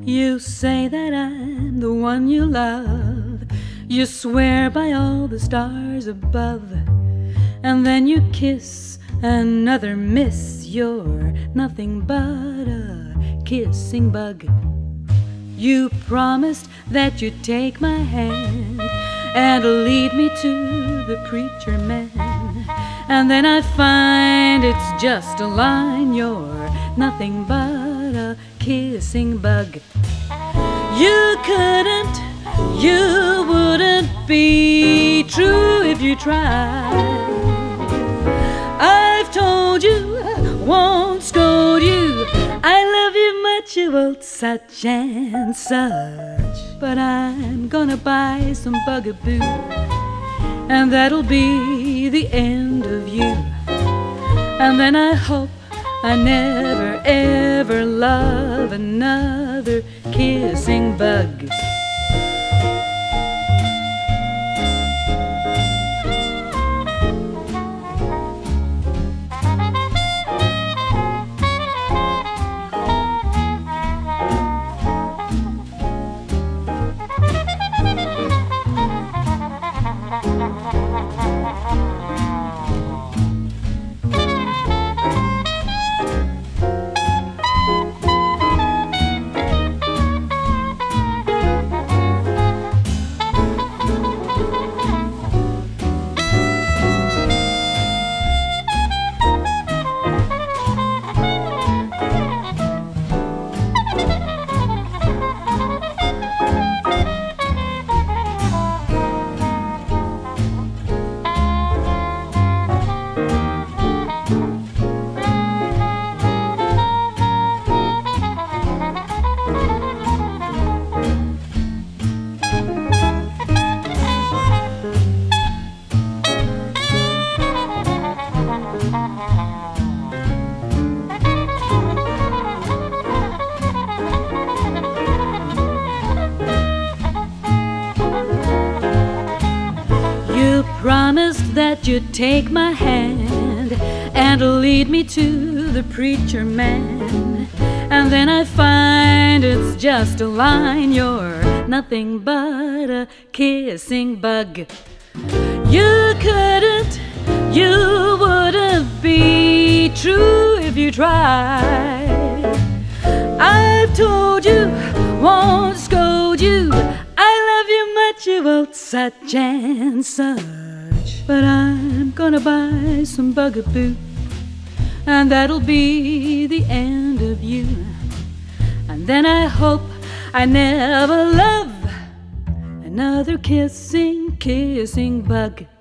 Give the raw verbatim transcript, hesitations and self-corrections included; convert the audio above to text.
You say that I'm the one you love. You swear by all the stars above, and then you kiss another miss. You're nothing but a kissing bug. You promised that you'd take my hand and lead me to the preacher man, and then I find it's just a line. You're nothing but a kissing bug. You couldn't, you wouldn't be true if you tried. I've told you, won't scold you, I love you much, you won't such and such. But I'm gonna buy some bugaboo, and that'll be the end of you. And then I hope I never ever love another kissing bug. Promised that you'd take my hand and lead me to the preacher man, and then I find it's just a line. You're nothing but a kissing bug. You couldn't, you wouldn't be true if you tried. I've told you, won't scold you, I love you much, you won't such and such. But I'm gonna buy some bugaboo, and that'll be the end of you. And then I hope I never love another kissing, kissing bug.